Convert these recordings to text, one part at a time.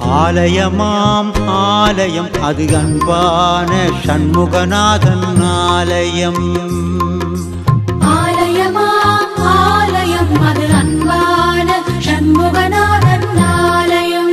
ஆலயமாம் ஆலயம் அது அன்பான சண்முகநாதன் ஆலயம். ஆலயமாம் ஆலயம் அது அன்பான சண்முகநாதன் ஆலயம்.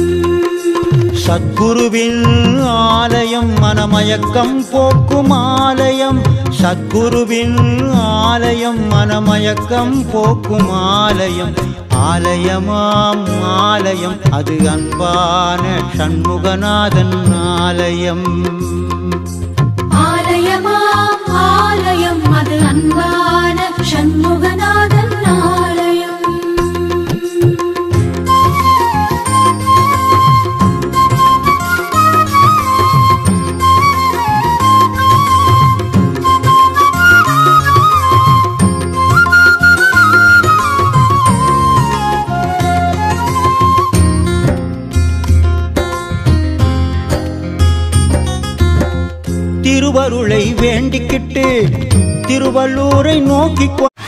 சத்குருவின் ஆலயம் மனமயக்கம் போக்கும் ஆலயம். சத்குருவின் ஆலயம் மனமயக்கம் போக்கும் ஆலயம். ஆலயமாம் ஆலயம் அது அன்பான சண்முகநாதன் ஆலயம். ஆலயமாம் ஆலயம் அது அன்பான சண்முகநாதன் ஆலயம். திருவருளை வேண்டிக்கிட்டு திருவள்ளூரை நோக்கி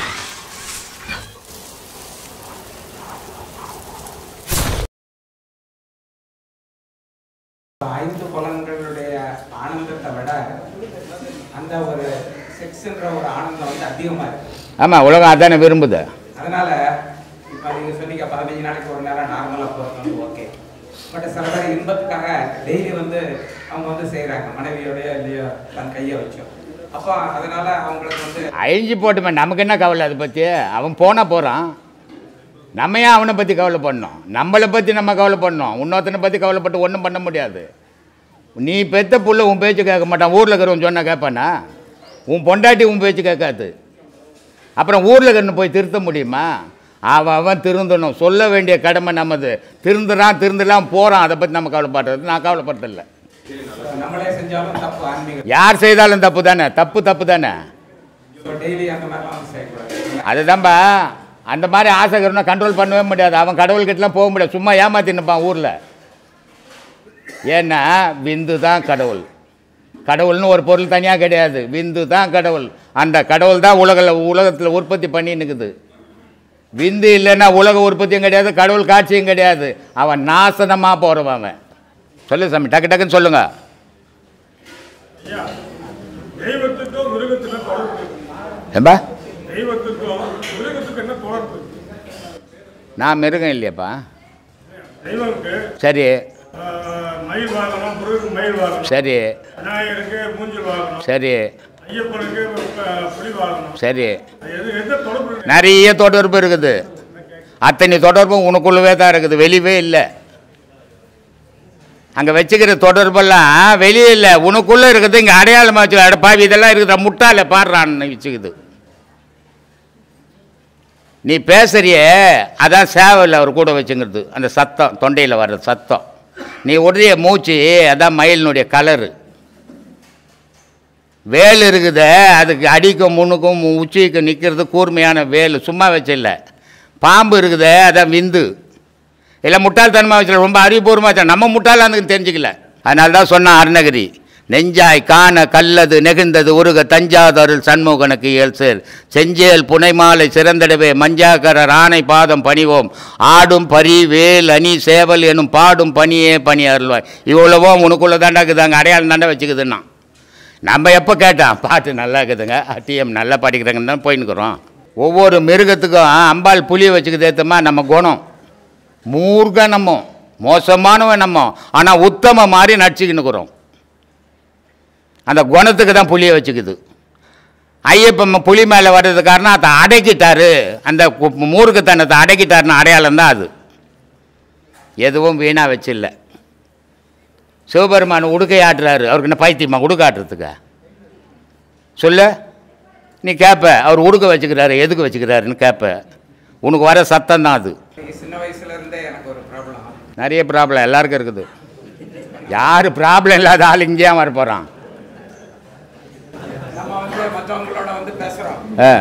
ஐந்து புலன்களுடைய ஆனந்தத்தை விட அந்த ஒரு செக்ஸ்ன்ற ஒரு ஆனந்தம் வந்து அதிகமா இருக்கு. ஆமா, உலகம் அதானே விரும்புது. அதனால இப்ப நீங்க சொன்னீங்க 15 நாளைக்கு ஒரு நேரம் நார்மலா போறது ஓகே. பட் சில பேர் இன்பத்துக்காக டெய்லி வந்து அவங்க வந்து செய்யறாங்க, மனைவியோடய இல்லையோ தன் கையை வச்சோம். அப்போ அதனால அவங்களுக்கு வந்து அழிஞ்சு போட்டுமே, நமக்கு என்ன கவலை அதை பற்றி? அவன் போகிறான், நம்ம ஏன் அவனை பற்றி கவலை பண்ணோம்? நம்மளை பற்றி நம்ம கவலை பண்ணோம், இன்னொருத்தனை பற்றி கவலைப்பட்டு ஒன்றும் பண்ண முடியாது. நீ பெத்த புள்ள உன் பேச்சு கேட்க மாட்டான், ஊரில் இருக்கிறவன் சொன்னால் கேட்பானா? உன் பொண்டாட்டி உன் பேச்சு கேட்காது. அப்புறம் ஊரில் இருக்கிறன்னு போய் திருத்த முடியுமா? அவன் திருந்தணும், சொல்ல வேண்டிய கடமை நமது. திருந்தலாம் போகிறான், அதை பற்றி நம்ம கவலைப்படுறது. நான் கவலைப்படுறதில்லை. நம்மளே செஞ்சாலும் தப்பு, ஆன்மீகம் யார் செய்தாலும் தப்பு தானே, தப்பு தானே. டெய்லி அந்த மாதிரிலாம் செய்யக்கூடாது. அதுதான்பா, அந்த மாதிரி ஆசைக்கிறவனை கண்ட்ரோல் பண்ணவே முடியாது. அவன் கடவுள்கிட்டலாம் போக முடியாது, சும்மா ஏமாத்தின்னுப்பான் ஊரில். ஏன்னா விந்து தான் கடவுள். கடவுள்னு ஒரு பொருள் தனியாக கிடையாது, விந்து தான் கடவுள். அந்த கடவுள் தான் உலகத்தில் உற்பத்தி பண்ணின்னுக்குது. விந்து இல்லைன்னா உலக உற்பத்தியும் கிடையாது, கடவுள் காட்சியும் கிடையாது. அவன் நாசனமாக போகிறவன் அவன். சொல்லு சாமி, டக்குன்னு சொல்லுங்க. ஏம்பா, நான் மிருகம் இல்லையாப்பா. சரி சரி சரி சரி, நிறைய தொடர்பு இருக்குது. அத்தனை தொடர்பும் உனக்குள்ளவே தான் இருக்குது, வெளியவே இல்லை. அங்கே வச்சுக்கிற தொடர்பெல்லாம் வெளியே இல்லை, உனக்குள்ளே இருக்குது. இங்கே அடையாளமாக வச்சு அடப்பாவி இதெல்லாம் இருக்குதா முட்டால பாடுறான்னு வச்சுக்குது. நீ பேசுறியே அதான் சேவல் அவர் கூட வச்சுங்கிறது, அந்த சத்தம் தொண்டையில் வர்ற சத்தம். நீ உடைய மூச்சு அதான் மயிலினுடைய கலரு. வேல் இருக்குது, அதுக்கு அடிக்கும் முன்னுக்கும் உச்சிக்கு நிற்கிறது கூர்மையான வேல், சும்மா வச்சில்ல. பாம்பு இருக்குது, அதான் விந்து. இல்லை முட்டாள்தனமாக வச்சில்ல, ரொம்ப அறிவுபூர்வமாக வச்சா. நம்ம முட்டாளான்னு தெரிஞ்சுக்கல. அதனால தான் சொன்னான் அருணகிரி, நெஞ்சாய் காண கல்லது நெகிழ்ந்தது உருக தஞ்சாதருள் சண்முகனுக்கு இயல்சேர் செஞ்சேல் புனைமாலை சிறந்திடவே மஞ்சாக்கரர் ஆணை பாதம் பணிவோம் ஆடும் பரி வேல் அணி சேவல் எனும் பாடும் பணியே பணி அருள்வாய். இவ்வளவோ உனக்குள்ளே தாண்டா இருக்குதாங்க, அடையாளம் தாண்டா வச்சுக்குதுன்னா. நம்ம எப்போ கேட்டான் பாட்டு நல்லா இருக்குதுங்க, டிஎம் நல்லா படிக்கிறாங்கன்னு தான் போயின்னுக்குறோம். ஒவ்வொரு மிருகத்துக்கும் அம்பாள் புளியை வச்சுக்குது ஏற்றமா. நம்ம குணம் மூர்க்க நம்ம மோசமானவன் நம்ம, ஆனால் உத்தம மாதிரி நடிச்சுக்கின்னுக்குறோம். அந்த குணத்துக்கு தான் புளியை வச்சுக்குது. ஐயப்பன் புலி மேலே வர்றது காரணம் அதை அடக்கிட்டாரு, அந்த மூர்க்கத்தனத்தை அடக்கிட்டாருன்னு அடையாளம் தான் அது. எதுவும் வீணாக வச்சில்ல. சிவபெருமான் உடுக்கை ஆட்டுறாரு, அவருக்கு என்ன பைத்தியமா உடுக்க ஆட்டுறதுக்கு? சொல்ல நீ கேட்ப, அவர் உடுக்க வச்சுக்கிறாரு, எதுக்கு வச்சுக்கிறாருன்னு கேட்ப. உனக்கு வர சத்தம் தான் அது. சின்ன வயசுல இருந்தே எனக்கு ஒரு ப்ராப்ளம், நிறைய ப்ராப்ளம் எல்லாருக்கும் இருக்குது. யார் ப்ராப்ளம் இல்லாத ஆள் இங்கேயே வர போகிறான்? நம்ம வந்து மற்றவங்களோட வந்து பேசுகிறோம்,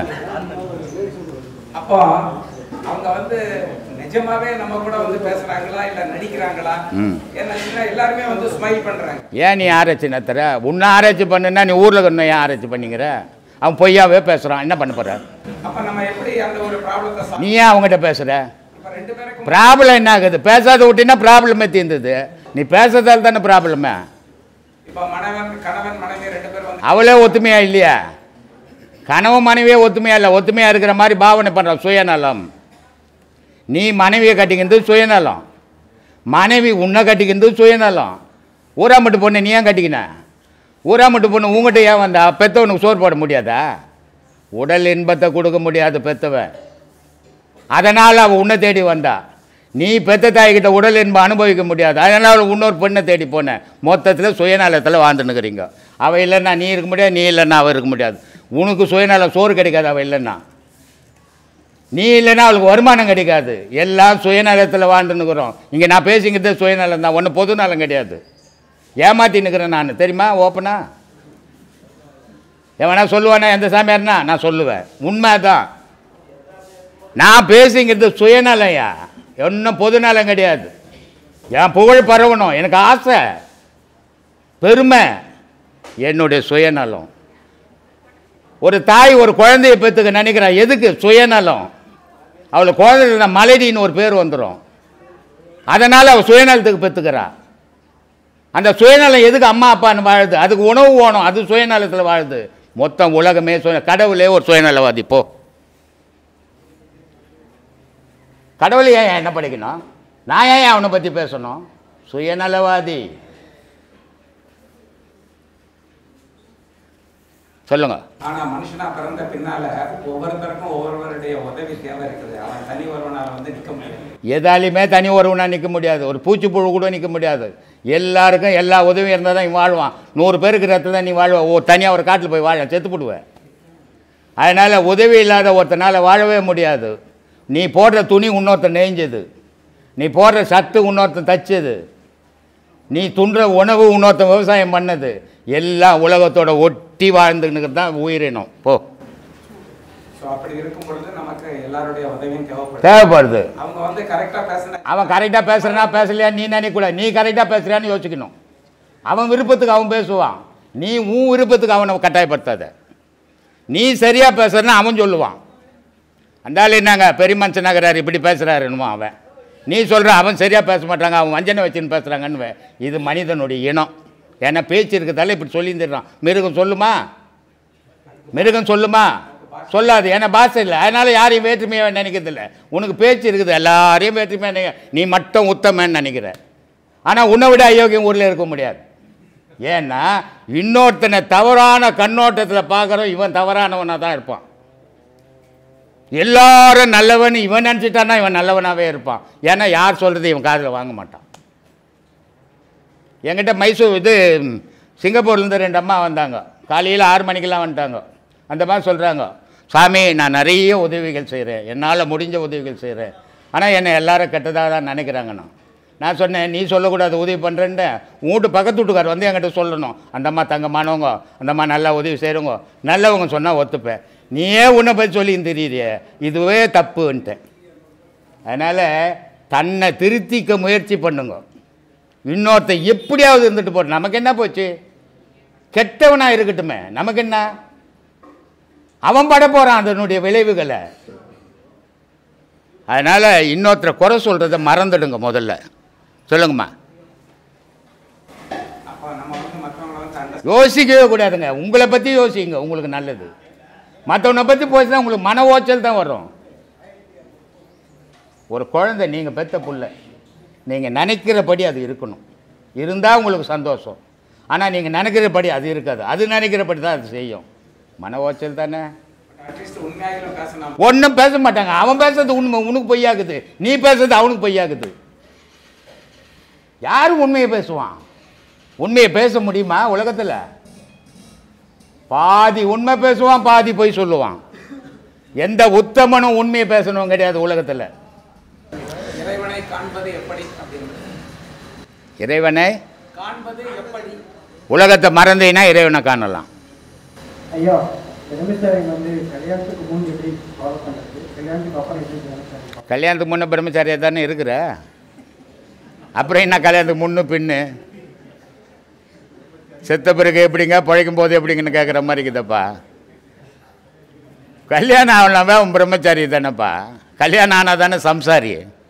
அப்போ அவங்க வந்து நிஜமாவே நம்ம கூட வந்து பேசுறாங்களா இல்ல நடிக்கிறாங்களா? ஏன்னா எல்லாருமே வந்து ஸ்மைல் பண்றாங்க. ஏன் நீ ஆராய்ச்சி நடத்துற? உன்னை ஆராய்ச்சி பண்ணுன்னா நீ ஊரில் இருக்கணும், ஏன் ஆராய்ச்சி பண்ணிக்கிற? அவன் பொய்யாவே பேசுகிறான், என்ன பண்ண போகிற? அப்போ நம்ம எப்படி அந்த ஒரு ப்ராப்ளத்தை நீ ஏன் அவங்ககிட்ட பேசுகிற? இப்போ ரெண்டு பேருக்கும் ப்ராப்ளம் என்ன ஆகுது? பேசாத விட்டினா ப்ராப்ளமே தீர்ந்தது. நீ பேசுறதால தானே ப்ராப்ளமே. இப்போ கணவன் மனைவி ரெண்டு பேரும் வந்து அவளே ஒத்துமையா இல்லையா? கணவன் மனைவியே ஒத்துமையா இல்லை. ஒத்துமையாக இருக்கிற மாதிரி பாவனை பண்ணுற சுயநலம். நீ மனைவியை கட்டிக்கிறது சுயநலம், மனைவி உன்னை கட்டிக்கிறது சுயநலம். ஊராமட்டு பொண்ணு நீ ஏன் கட்டிக்கின? ஊராமட்டு பொண்ணு உங்கள்கிட்ட ஏன் வந்தா? பெற்றவனுக்கு சோறு போட முடியாதா? உடல் இன்பத்தை கொடுக்க முடியாது பெற்றவன், அதனால் அவள் உன்னை தேடி வந்தா. நீ பெற்ற தாய்கிட்ட உடல் இன்பம் அனுபவிக்க முடியாது, அதனால் அவள் இன்னொரு பெண்ணை தேடி போனேன். மொத்தத்தில் சுயநலத்தில் வாழ்ந்துன்னுக்கிறீங்க. அவள் இல்லைன்னா நீ இருக்க முடியாது, நீ இல்லைன்னா அவள் இருக்க முடியாது. உனக்கு சுயநலம் சோறு கிடைக்காது அவள் இல்லைன்னா. நீ இல்லைன்னா அவளுக்கு வருமானம் கிடைக்காது. எல்லாம் சுயநலத்தில் வாழ்ந்துன்னுக்குறோம். இங்கே நான் பேசிக்கிறது சுயநலம் தான், ஒன்றும் பொது நலம் கிடையாது. ஏமாத்தின்னுக்கிறேன் நான், தெரியுமா? ஓப்பனா எவனா சொல்லுவானா? எந்த சாமியார்னா நான் சொல்லுவேன். உண்மை தான். நான் பேசிங்கிறது சுயநலையா, ஒன்றும் பொதுநலம் கிடையாது. என் புகழ் பரவணும், எனக்கு ஆசை, பெருமை, என்னுடைய சுயநலம். ஒரு தாய் ஒரு குழந்தையை பெற்றுக்க நினைக்கிறான், எதுக்கு? சுயநலம். அவளுக்கு குழந்தை மலடின்னு ஒரு பேர் வந்துடும், அதனால் அவள் சுயநலத்துக்கு பெற்றுக்கிறா. அந்த சுயநலம் எதுக்கு அம்மா அப்பான்னு வாழுது? அதுக்கு உணவு வேணும், அது சுயநலத்தில் வாழுது. மொத்தம் உலகமே கடவுளே ஒரு சுயநலவாதி. போ, கடவுளை ஏன் என்ன படிக்கணும்? நான் ஏன் அவனை பற்றி பேசணும்? சுயநலவாதி. சொல்லுங்க. ஆனா மனுஷனா பிறந்த பின்னால ஒவ்வொருத்தருக்கும் ஒவ்வொருவருடைய உதவி தேவை இருக்குது. அவன் தனி ஒருவனால வந்து நிற்க முடியாது. எதாலையுமே தனி ஒருவனாக நிற்க முடியாது. ஒரு பூச்சிப்புழு கூட நிற்க முடியாது. எல்லாருக்கும் எல்லா உதவியும் இருந்தால் தான் நீ வாழ்வான். 100 பேருக்கு ரத்த தான் நீ வாழ்வா. தனியாக ஒரு காட்டில் போய் வாழ செத்து போடுவேன். அதனால் உதவி இல்லாத ஒருத்தனால் வாழவே முடியாது. நீ போடுற துணி இன்னொருத்தன் நெய்ஞ்சது, நீ போடுற சத்து இன்னொருத்தன் தச்சது, நீ துன்ற உணவு இன்னொருத்தன் விவசாயம் பண்ணது, எல்லாம் உலகத்தோட ஒட்டி வாழ்ந்துன்னு தான் உயிரினம். போ. அப்படி இருக்கும் பொழுது நமக்கு எல்லாருடைய உதவியும் தேவைப்படுது. அவங்க வந்து கரெக்டாக பேசுன, அவன் கரெக்டாக பேசுறனா பேசலையா நீ நினைக்கூடாது. நீ கரெக்டாக பேசுறியான்னு யோசிக்கணும். அவன் விருப்பத்துக்கு அவன் பேசுவான், நீ உன் விருப்பத்துக்கு அவனை கட்டாயப்படுத்தாத. நீ சரியாக பேசுறனா அவன் சொல்லுவான், அந்தாலும் என்னங்க பெரிய மனுஷனாகிறாரு இப்படி பேசுகிறாருன்னுமா அவன். நீ சொல்கிற அவன் சரியாக பேச மாட்டாங்க, அவன் வஞ்சனை வச்சுன்னு பேசுகிறாங்கன்னு. இது மனிதனுடைய இனம். ஏன்னா பேச்சு இருக்கிறதால இப்படி சொல்லியிருந்துடுறான். மிருகம் சொல்லுமா? மிருகம் சொல்லுமா? சொல்லாது. ஏன்னா பாஷை இல்லை, அதனால் யாரையும் வேற்றுமையாக நினைக்கிறதில்ல. உனக்கு பேச்சு இருக்குது, எல்லாரையும் வேற்றுமையாக நினைக்க. நீ மட்டும் உத்தமன்னு நினைக்கிற. ஆனால் உன்னை விட அயோக்கியம் ஊரில் இருக்க முடியாது. ஏன்னா இன்னொருத்தனை தவறான கண்ணோட்டத்தில் பார்க்குறோம், இவன் தவறானவனாக தான் இருப்பான். எல்லாரும் நல்லவன் இவன் நினச்சிட்டான்னா இவன் நல்லவனாகவே இருப்பான். ஏன்னா யார் சொல்கிறது இவன் காதில் வாங்க மாட்டான். என்கிட்ட மைசூர் சிங்கப்பூர்லேருந்து 2 அம்மா வந்தாங்க. காலையில் 6 மணிக்கெல்லாம் வந்துட்டாங்க. அந்த மாதிரி சொல்கிறாங்க, சாமி நான் நிறைய உதவிகள் செய்கிறேன், என்னால் முடிஞ்ச உதவிகள் செய்கிறேன், ஆனால் என்னை எல்லாரும் கெட்டதாக தான் நினைக்கிறாங்கண்ணா. நான் சொன்னேன், நீ சொல்லக்கூடாது உதவி பண்ணுறேன்ட்டு. வீட்டு பக்கத்து வீட்டுக்கார் வந்து என்கிட்ட சொல்லணும், அந்த அம்மா தங்கமானவங்க, அந்த அம்மா நல்லா உதவி செய்கிறவங்க, நல்லவங்க சொன்னால் ஒத்துப்பேன். நீயே உன்னை பற்றி சொல்லி தெரியுறிய, இதுவே தப்புன்ட்டேன். அதனால் தன்னை திருத்திக்க முயற்சி பண்ணுங்க. இன்னொருத்த எப்படியாவது இருந்துட்டு போட்டு நமக்கு என்ன போச்சு? கெட்டவனாக இருக்கட்டுமே, நமக்கு என்ன? அவன் பட போகிறான் அதனுடைய விளைவுகளை. அதனால் இன்னொருத்தரை குறை சொல்கிறத மறந்துடுங்க முதல்ல. சொல்லுங்கம்மா. யோசிக்கவே கூடாதுங்க. உங்களை பற்றி யோசிங்க, உங்களுக்கு நல்லது. மற்றவனை பற்றி போச்சுன்னா உங்களுக்கு மன ஓச்சல் தான் வரும். ஒரு குழந்தை நீங்கள் பெற்ற புள்ள, நீங்கள் நினைக்கிறபடி அது இருக்கணும், இருந்தால் உங்களுக்கு சந்தோஷம். ஆனால் நீங்கள் நினைக்கிறபடி அது இருக்காது, அது நினைக்கிறபடி தான் அது செய்யும். மன ஓச்சல் தானே. ஒன்றும் பேச மாட்டாங்க. அவன் பேசுறது உண்மை, உனக்கு பொய்யாக்குது. நீ பேசுறது அவனுக்கு பொய்யாக்குது. யாரும் உண்மையை பேசுவான்? உண்மையை பேச முடியுமா உலகத்தில்? பாதி உண்மை பேசுவான், பாதி பொய் சொல்லுவான். எந்த உத்தமனும் உண்மையை பேசணும் கிடையாது உலகத்தில். இறைவனை காண்பது எப்படி? இறைவனை காண்பது எப்படி? உலகத்தை மறந்தீங்கன்னா இறைவனை காணலாம். ஐயா, பிரம்மச்சாரியம் வந்து கல்யாணத்துக்கு முன் எப்படி ஃபாலோ பண்ணுறது, கல்யாணத்துக்கு அப்புறம் எப்படி பிரம்மச்சாரியம்? கல்யாணத்துக்கு முன்னே பிரம்மச்சாரியாக தானே இருக்கிற, அப்புறம் என்ன கல்யாணத்துக்கு முன்னு பின்னு? செத்த பிறகு எப்படிங்க, பழைக்கும் போது எப்படிங்கன்னு கேட்குற மாதிரி இருக்குதப்பா. கல்யாணம் ஆகலாமே அவன் பிரம்மச்சாரி தானேப்பா. கல்யாணம் ஆனால் தானே சம்சாரி.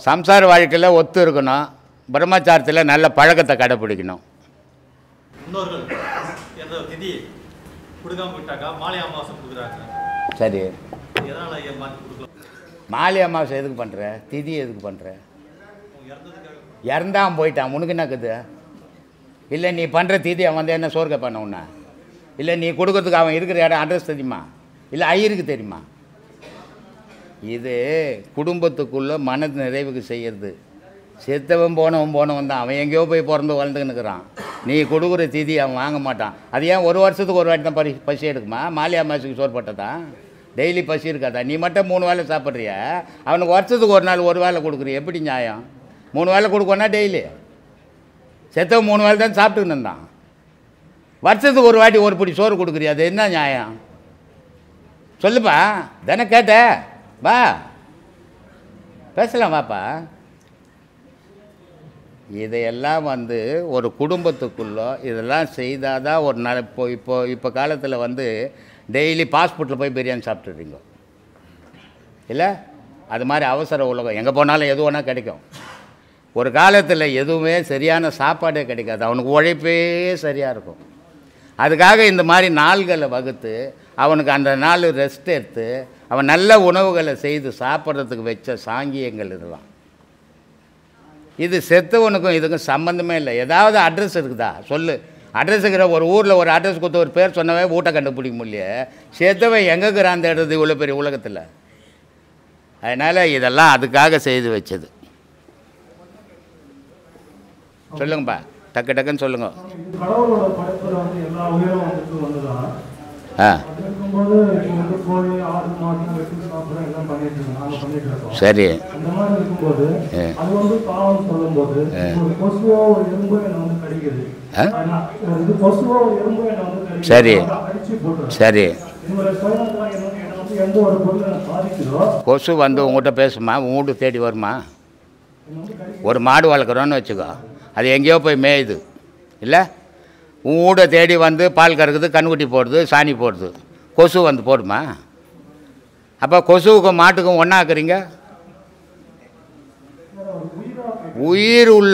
சம்சார வாழ்க்கையில் ஒத்து இருக்கணும், பிரம்மச்சாரத்தில் நல்ல பழக்கத்தை கடைப்பிடிக்கணும். முன்னோர்கள் எந்த திதி கொடுக்காம விட்டாக்கா மாலை அமாவாசை கொடுக்குறாங்க. சரி, எதனால் மாற்றி கொடுக்கலாம்? மாலை அமாவாசை எதுக்கு பண்ணுற, திதி எதுக்கு பண்ணுற? இறந்தான் போயிட்டான், உனக்கு என்னக்குது? இல்லை நீ பண்ணுற திதி அவன் வந்து என்ன சோறு கேட்பான உன்ன? இல்லை நீ கொடுக்கறதுக்கு அவன் இருக்கிற இடம் அட்ரஸ் தெரியுமா? இல்லை ஐயருக்கு தெரியுமா? இது குடும்பத்துக்குள்ளே மன நிறைவுக்கு செய்கிறது. செத்தவன் போனவன் தான், அவன் எங்கேயோ போய் பிறந்து வளர்ந்துக்கின்னு இருக்கிறான். நீ கொடுக்குற திதி அவன் வாங்க மாட்டான். அது ஏன் ஒரு வருஷத்துக்கு ஒரு வாட்டி தான் பசி எடுக்குமா? மாலை அமாவாசைக்கு சோறு போட்டதா? டெய்லி பசி இருக்காதா? நீ மட்டும் 3 வேளை சாப்பிட்றிய, அவனுக்கு வருஷத்துக்கு ஒரு நாள் ஒரு வேளை கொடுக்குறிய, எப்படி நியாயம்? 3 வேளை கொடுக்கணுன்னா டெய்லி செத்தவன் 3 வேளை தான் சாப்பிட்டுக்கின்னு இருந்தான். வருஷத்துக்கு ஒரு வாட்டி ஒரு பிடி சோறு கொடுக்குறியா, அது என்ன நியாயம் சொல்லுப்பா? தானே கேட்ட, வா பேசலாம், வாப்பா. இதையெல்லாம் வந்து ஒரு குடும்பத்துக்குள்ளே இதெல்லாம் செய்தால் தான் ஒரு நாள். இப்போ காலத்தில் வந்து டெய்லி பாஸ்போர்ட்டில் போய் பிரியாணி சாப்பிட்டுறீங்க இல்லை? அது மாதிரி அவசர உலகம், எங்கே போனாலும் எது வேணால் கிடைக்கும். ஒரு காலத்தில் எதுவுமே சரியான சாப்பாடே கிடைக்காது, அவனுக்கு உழைப்பே சரியாக இருக்கும். அதுக்காக இந்த மாதிரி நாள்களை வகுத்து அவனுக்கு அந்த நாள் ரெஸ்ட் எடுத்து அவன் நல்ல உணவுகளை செய்து சாப்பிட்றதுக்கு வச்ச சாங்கியங்கள் இதெல்லாம். இது செத்தவனுக்கும் இதுக்கும் சம்மந்தமே இல்லை. ஏதாவது அட்ரஸ் இருக்குதா சொல்லு? அட்ரஸ் இருக்கிற ஒரு ஊரில் ஒரு அட்ரஸ் கொடுத்து ஒரு பேர் சொன்னவே வீட்டை கண்டுபிடிக்க முடியல. செத்தவன் எங்கே இருக்கிறான் தேடுறது இவ்வளோ பெரிய உலகத்தில்? அதனால் இதெல்லாம் அதுக்காக செய்து வச்சது. சொல்லுங்கப்பா, டக்கு டக்குன்னு சொல்லுங்க. கடவுளோட படைப்புல வந்து எல்லா உயிரும் வந்துட்டு வந்துதான். இருக்கும்போது வந்து கோழி ஆடு மாடு வெட்டி சாப்பிட எல்லாம் பண்ணிட்டு இருக்கோம். சரி, அந்த மாதிரி இருக்கும்போது அது வந்து பாவம் சொல்லும்போது ஒரு கொசுவோ ஒரு எறும்போ என்னை வந்து கடிக்குது. இது கொசுவோ ஒரு எறும்போ என்னை வந்து கடிக்குது. சரி அடிச்சு போட்டுரும். சரி, என்னோட சுயநலத்தில் என்னை வந்து எந்த ஒரு பொருள் பாதிக்குதோ கொசு வந்து உங்கள்கிட்ட பேசுமா? உங்கள் வீட்டு தேடி வருமா? ஒரு மாடு வளர்க்குறோன்னு வச்சுக்கோ, அது எங்கேயோ போய் மேயுது இல்லை, உன் வீடை தேடி வந்து பால் கறக்குது, கண்ணுக்குட்டி போடுது, சாணி போடுது, கொசு வந்து போடுமா? அப்போ கொசுவுக்கும் மாட்டுக்கும் ஒன்றாக்குறீங்க. உயிர் உள்ள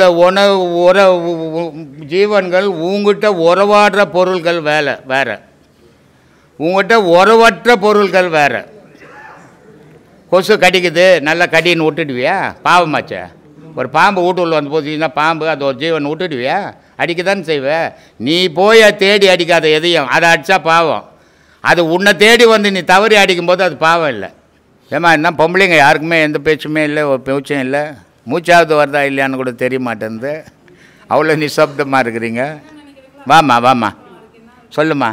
ஜீவன்கள் உங்ககிட்ட உறவாடுற பொருள்கள் வேறு, உங்கள்கிட்ட உறவற்ற பொருள்கள் வேறு. கொசு கடிக்குது, நல்லா கடின்னு விட்டுடுவியா? பாவமாச்சே. ஒரு பாம்பு வீட்டுக்குள்ள வந்து போச்சுன்னா பாம்பு அது ஒரு ஜீவன் விட்டுடுவியா? அடிக்கதானே செய்வேன். நீ போய் தேடி அடிக்காத எதையும், அதை அடித்தா பாவம். அது உன்னை தேடி வந்து நீ தவறி அடிக்கும்போது அது பாவம் இல்லை. ஏமா என்ன பொம்பளைங்க யாருக்குமே எந்த பேச்சுமே இல்லை, ஒரு பேச்சும் இல்லை, மூச்சாவது வருதா இல்லையான்னு கூட தெரிய மாட்டேங்குது. அவ்வளோ நிசப்தமாக இருக்கிறீங்க. வாம்மா வாம்மா சொல்லுமா.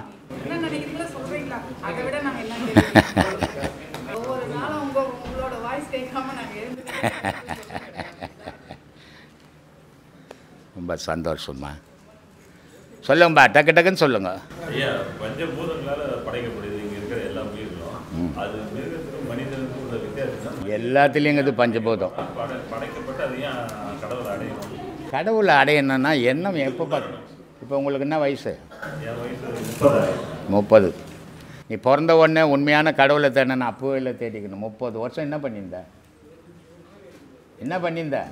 ரொம்ப சந்தோஷமா சொல்லுங்கப்பா, டக்கு டக்குன்னு சொல்லுங்க. ஐயா, பஞ்சபூதங்களால் படைக்கப்படுது இங்கே இருக்கிற எல்லா உயிர்களும். அது மிருகத்துக்கும் மனிதனுக்கும் உள்ள வித்தியாசம் எல்லாத்துலேயும் இது பஞ்சபூதம் படைக்கப்பட்டு அது ஏன் கடவுளை அடையணும்? கடவுளை அடையணும்னா எண்ணம் எப்போ பார்க்கணும்? இப்போ உங்களுக்கு என்ன வயசு? என் வயசு 30. நீ பிறந்த உடனே உண்மையான கடவுளை தேடணும், அப்போவே இல்லை தேடிக்கணும். 30 வருஷம் என்ன பண்ணியிருந்த? என்ன பண்ணியிருந்த?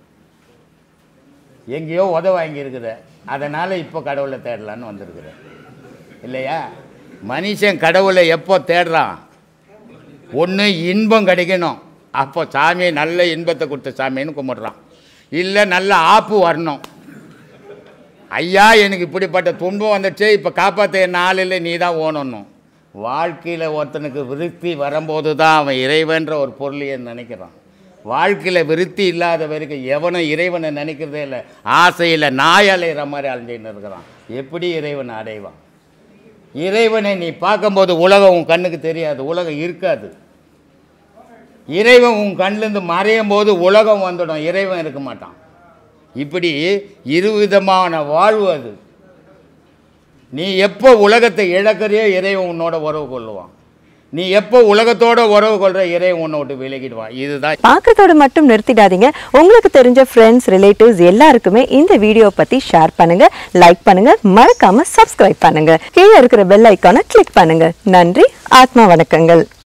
எங்கேயோ வாங்கியிருக்குது, அதனால் இப்போ கடவுளை தேடலான்னு வந்திருக்குற இல்லையா? மனுஷன் கடவுளை எப்போ தேடுறான்? ஒன்று இன்பம் கிடைக்கணும், அப்போ சாமியை நல்ல இன்பத்தை கொடுத்த சாமின்னு கும்பிட்றான். இல்லை நல்ல ஆப்பு வரணும், ஐயா எனக்கு இப்படிப்பட்ட துன்பம் வந்துடுச்சு, இப்போ காப்பாற்ற என்ன ஆள் இல்லை, நீ தான் ஓணணும். வாழ்க்கையில் ஒருத்தனுக்கு விருத்தி வரும்போது தான் அவன் இறைவன்ற ஒரு பொருளையே நினைக்கிறான். வாழ்க்கையில் விருத்தி இல்லாத வரைக்கும் எவனும் இறைவனை நினைக்கிறதே இல்லை. ஆசையில் நாய் அலைகிற மாதிரி அலைஞ்சின்னு இருக்கிறான். எப்படி இறைவனை அடைவான்? இறைவனை நீ பார்க்கும்போது உலகம் உன் கண்ணுக்கு தெரியாது, உலகம் இருக்காது. இறைவன் உன் கண்ணிலேருந்து மறையும் போது உலகம் வந்துடும், இறைவன் இருக்க மாட்டான். இப்படி இருவிதமான வாழ்வு அது. நீ எப்போ உலகத்தை இழக்கிறியோ இறைவன் உன்னோட உறவு கொள்ளுவான். நீ எப்போ உலகத்தோட உறவு கொள்ற இறைவன் உன்னை விட்டு விலகிடுவான். இதுதான். பார்க்கறதோட மட்டும் நிறுத்திடாதீங்க. உங்களுக்கு தெரிஞ்ச ஃப்ரெண்ட்ஸ், ரிலேட்டிவ்ஸ் எல்லாருக்குமே இந்த வீடியோ பத்தி ஷேர் பண்ணுங்க, லைக் பண்ணுங்க, மறக்காம சப்ஸ்கிரைப் பண்ணுங்க. கீழே இருக்கிற பெல் ஐக்கானை கிளிக் பண்ணுங்க. நன்றி. ஆத்மா வணக்கங்கள்.